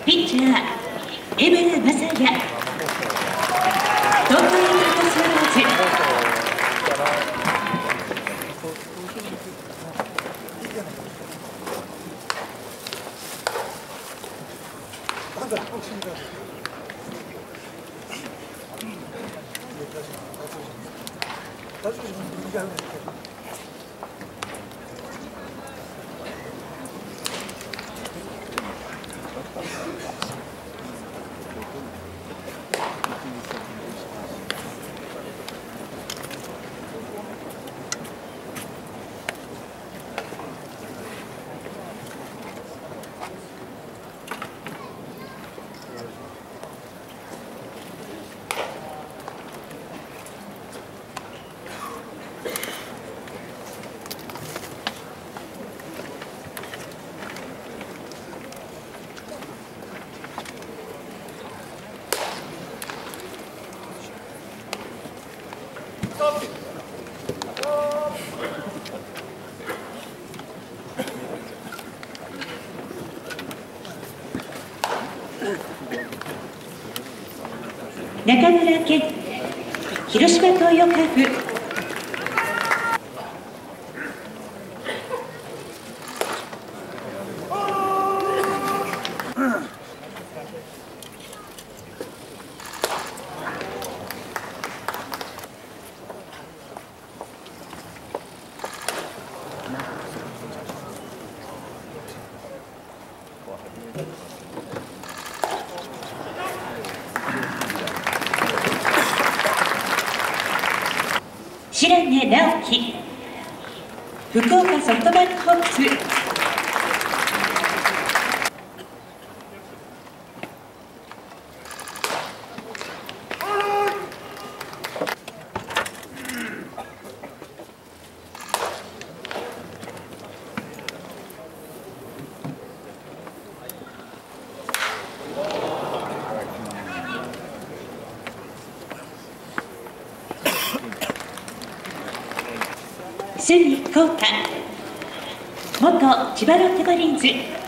ピッチャー江村雅也、東京ヤクルトスワローズ。中村健、広島東洋カープ。白根直樹、福岡ソフトバンクホークス。隅幸太、元千葉ロッテマリーンズ。